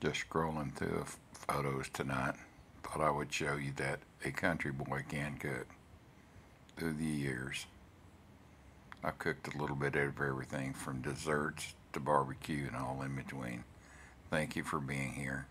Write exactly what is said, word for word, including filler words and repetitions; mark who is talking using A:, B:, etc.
A: Just scrolling through photos tonight, thought I would show you that a country boy can cook. Through the years, I've cooked a little bit of everything from desserts to barbecue and all in between. Thank you for being here.